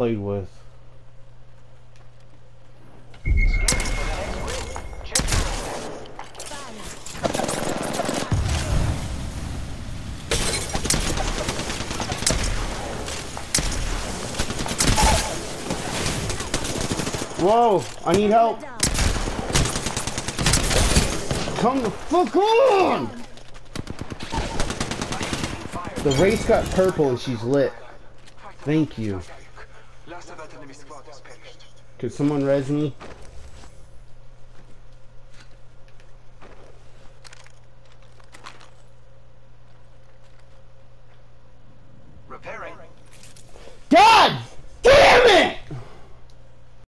played with. Whoa, I need help. Come the fuck on! The race got purple and she's lit. Thank you. Could someone res me?